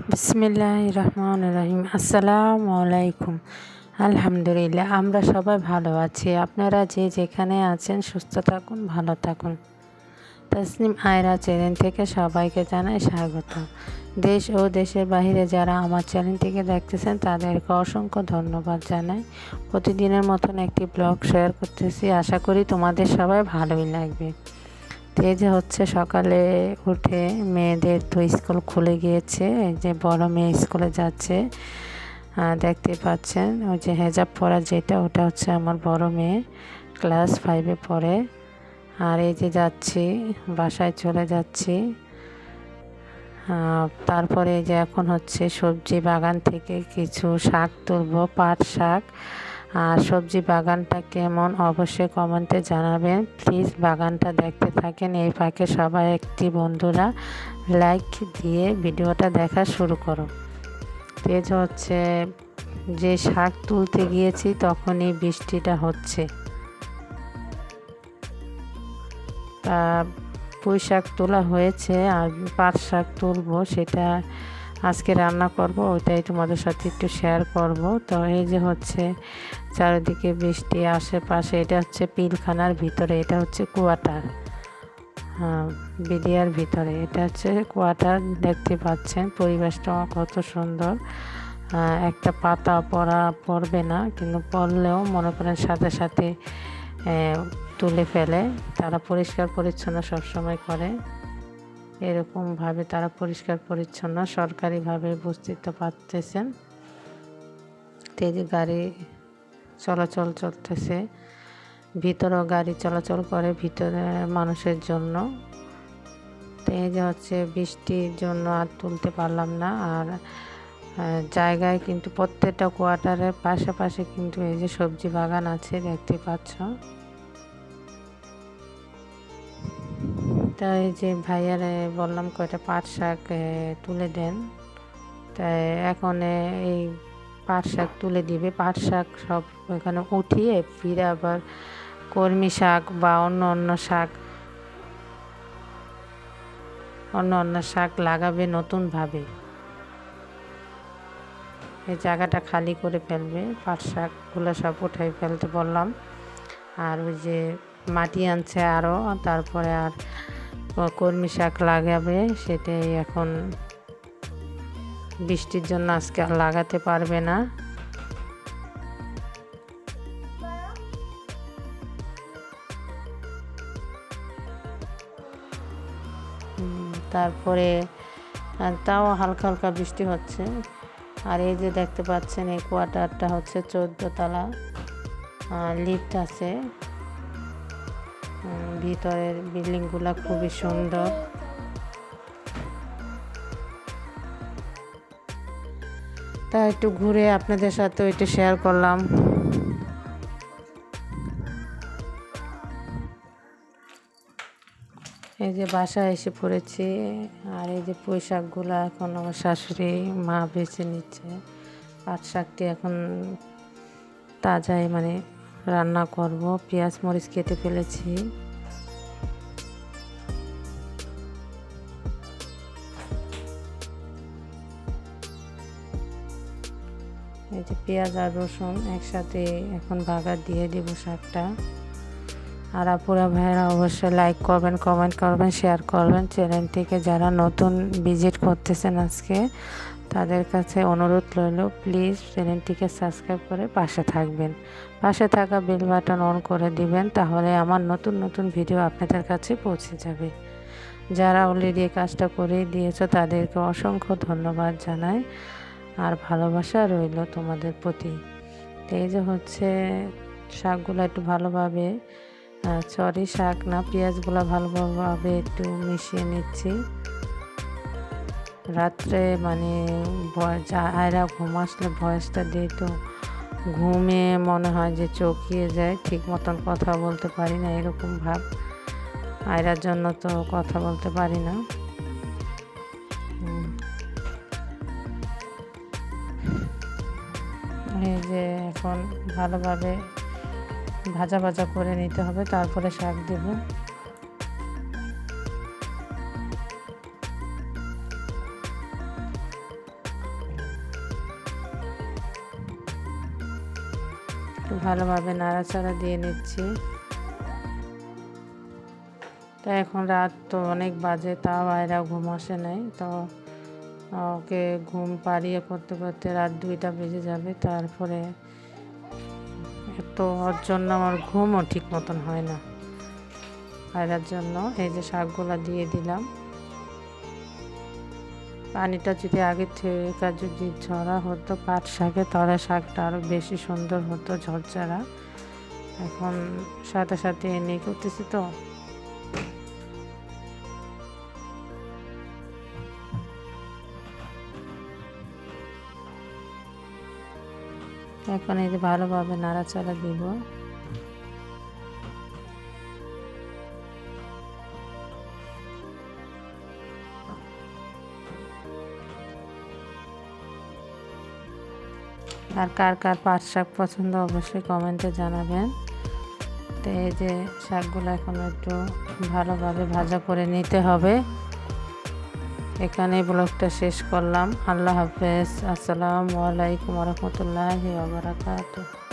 বিসমিল্লাহির রহমানির রহিম। আসসালামু আলাইকুম। আলহামদুলিল্লাহ, আমরা সবাই ভালো আছি। আপনারা যে যেখানে আছেন সুস্থ থাকুন, ভালো থাকুন। তাসনিম আয়রা চ্যানেল থেকে সবাইকে জানাই স্বাগত। দেশ ও দেশের বাইরে যারা আমার চ্যানেলটিকে দেখতেছেন তাদেরকে অসংখ্য ধন্যবাদ জানাই। প্রতিদিনের মতন একটি ব্লগ শেয়ার করতেছি, আশা করি তোমাদের সবাই ভালোই লাগবে। এই যে হচ্ছে সকালে উঠে মেয়েদের তো স্কুল খুলে গিয়েছে। এই যে বড় মেয়ে স্কুলে যাচ্ছে, দেখতে পাচ্ছেন ওই যে হেজাব পরা যেটা, ওটা হচ্ছে আমার বড় মেয়ে, ক্লাস 5-এ পড়ে। আর এই যে যাচ্ছি, বাসায় চলে যাচ্ছি। তারপরে যে এখন হচ্ছে সবজি বাগান থেকে কিছু শাক তুলবো, পাট শাক। আর সবজি বাগানটা কেমন অবশ্যই কমেন্টে জানাবেন প্লিজ। বাগানটা দেখতে থাকেন, এই ফাঁকে সবাই একটি বন্ধুরা লাইক দিয়ে ভিডিওটা দেখা শুরু করো। তেজ হচ্ছে যে শাক তুলতে গিয়েছি তখনই বৃষ্টিটা হচ্ছে। তা পুঁই শাক তোলা হয়েছে আর পাট শাক তুলবো, সেটা আজকে রান্না করব, ওইটাই তোমাদের সাথে একটু শেয়ার করব। তো এই যে হচ্ছে চারিদিকে বৃষ্টি, আশেপাশে এটা হচ্ছে পিলখানার ভিতরে, এটা হচ্ছে কোয়ার্টার, বিডিআর ভিতরে এটা হচ্ছে কোয়ার্টার। দেখতে পাচ্ছেন পরিবেশটা কত সুন্দর। একটা পাতা পড়বে না, কিন্তু পড়লেও মনে করেন সাথে সাথে তুলে ফেলে। তারা পরিষ্কার পরিচ্ছন্ন সবসময় করে, এরকমভাবে তারা পরিষ্কার পরিচ্ছন্ন সরকারিভাবে বুঝতে পারতেছেন। তেজ গাড়ি চলাচল চলতেছে, ভিতরেও গাড়ি চলাচল করে ভিতরে মানুষের জন্য। তো এই যে হচ্ছে বৃষ্টির জন্য আর তুলতে পারলাম না। আর জায়গায় কিন্তু প্রত্যেকটা কোয়ার্টারের পাশাপাশি কিন্তু এই যে সবজি বাগান আছে, দেখতে পাচ্ছ। তাই যে ভাইয়ারে বললাম কয়টা পাট শাক তুলে দেন, তাই এখন এই পাট শাক তুলে দিবে। পাট শাক সব এখানে উঠিয়ে ফিরে আবার কলমি শাক বা অন্য শাক লাগাবে নতুনভাবে। এই জায়গাটা খালি করে ফেলবে, পাট শাকগুলো সব উঠাই ফেলতে বললাম। আর ওই যে মাটি আনছে আরও, তারপরে আর কলমি শাক লাগাবে, সেটাই এখন বৃষ্টির জন্য আজকে আর লাগাতে পারবে না। তারপরে তাও হালকা হালকা বৃষ্টি হচ্ছে। আর এই যে দেখতে পাচ্ছেন এই কোয়ার্টারটা হচ্ছে 14 তলা, লিফট আছে। ভিতরের বিল্ডিংগুলো খুবই সুন্দর। তা একটু ঘুরে আপনাদের সাথে একটু শেয়ার করলাম। এই যে বাসায় এসে পড়েছি। আর এই যে পুঁই শাকগুলো এখন আমার শাশুড়ি মা বেছে নিচ্ছে। পাট শাকটি এখন তাজাই মানে রান্না করব, পেঁয়াজ মরিচ কেটে ফেলেছি। এই যে পেঁয়াজ আর রসুন একসাথে এখন বাগার দিয়ে দেব শাকটা। আর আপুরা ভাইয়েরা অবশ্যই লাইক করবেন, কমেন্ট করবেন, শেয়ার করবেন। চ্যানেলটিকে যারা নতুন ভিজিট করতেছেন আজকে, তাদের কাছে অনুরোধ রইল প্লিজ চ্যানেলটিকে সাবস্ক্রাইব করে পাশে থাকবেন। পাশে থাকা বেল বাটন অন করে দিবেন, তাহলে আমার নতুন নতুন ভিডিও আপনাদের কাছে পৌঁছে যাবে। যারা অলরেডি এই কাজটা করে দিয়েছো তাদেরকে অসংখ্য ধন্যবাদ জানাই, আর ভালোবাসা রইল তোমাদের প্রতি। এই যে হচ্ছে শাকগুলো একটু ভালোভাবে, শাক না, পেঁয়াজগুলো ভালোভাবে একটু মিশিয়ে নিচ্ছি। রাত্রে মানে আয়রা ঘুম আসলে ভয়েসটা দিই, তো ঘুমে মনে হয় যে চোখিয়ে যায়, ঠিক মতন কথা বলতে পারি না, এরকম ভাব। আয়রার জন্য তো কথা বলতে পারি না। এই যে এখন ভালোভাবে ভাজা করে নিতে হবে, তারপরে শাক দেব। একটু ভালোভাবে নাড়াচাড়া দিয়ে নিচ্ছি। তো এখন রাত তো অনেক বাজে, তাও আয়রা ঘুম আসে নাই। তো ওকে ঘুম পাড়িয়ে করতে করতে রাত 2টা বেজে যাবে। তারপরে তো ওর জন্য আমার ঘুমও ঠিক মতন হয় না। আয়রার জন্য এই যে শাকগুলো দিয়ে দিলাম। পানিটা যদি আগে থেকে যদি ঝরা হতো পাট শাকে, তাহলে শাকটা আরও বেশি সুন্দর হতো, ঝরঝরা। এখন সাথে সাথে এনে করতেছি তো। এখন এই যে ভালোভাবে নাড়াচাড়া দিব। আর কার কার পাট শাক পছন্দ অবশ্যই কমেন্টে জানাবেন। তো এই যে শাকগুলো এখন একটু ভালোভাবে ভাজা করে নিতে হবে। এখানে ব্লগটা শেষ করলাম। আল্লাহ হাফেজ। আসসালামু আলাইকুম ওয়া রাহমাতুল্লাহি ওয়া বারাকাতুহু।